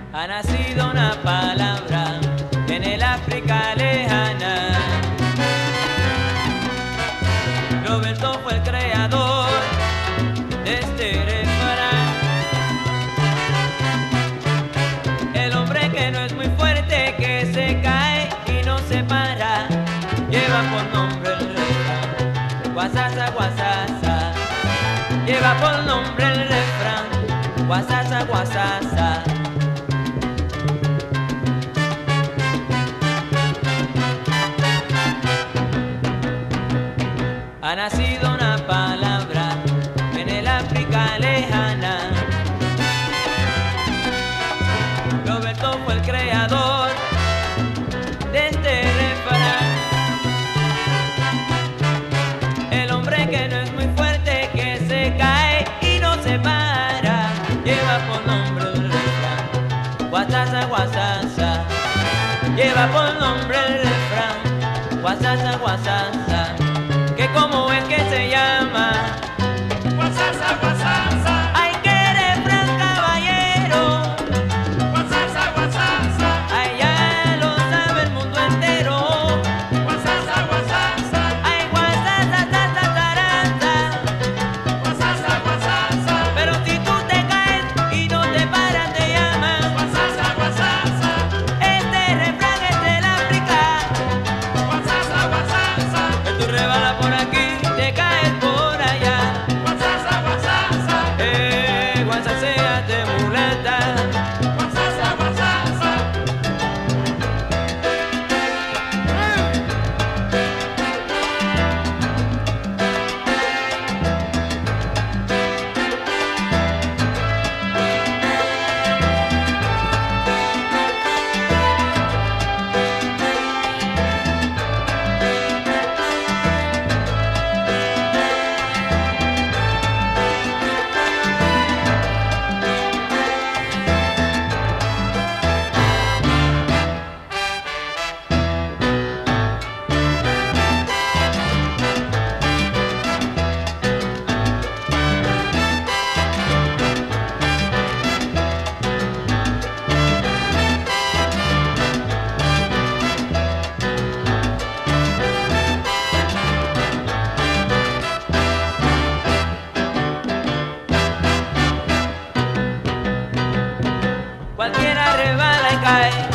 Ha nacido una palabra en el África lejana. Roberto fue el creador de este refrán. El hombre que no es muy fuerte, que se cae y no se para, lleva por nombre el refrán. Guasasa, guasasa. Lleva por nombre el refrán. Guasasa, guasasa. Ha nacido una palabra en el África lejana. Roberto fue el creador de este refrán. El hombre que no es muy fuerte, que se cae y no se para, lleva por nombre el refrán. Guasasa, guasasa. Lleva por nombre el refrán. Guasasa, guasasa. Que como es que se llama Guasasa, guasasa. ay, que refrán caballero. Guasasa, guasasa. Ay, ya lo sabe el mundo entero. Guasasa, guasasa. Ay, guasasa, sa, taranza. Guasasa, guasasa. Pero si tú te caes y no te paras, te llaman Guasasa, guasasa. este refrán es del África. Guasasa, guasasa. Que tú rebalas por aquí, te caes por allá. Guasasa, guasasa. Guasasea de mulata. Guasasa, guasasa. Cualquiera rebala y cae.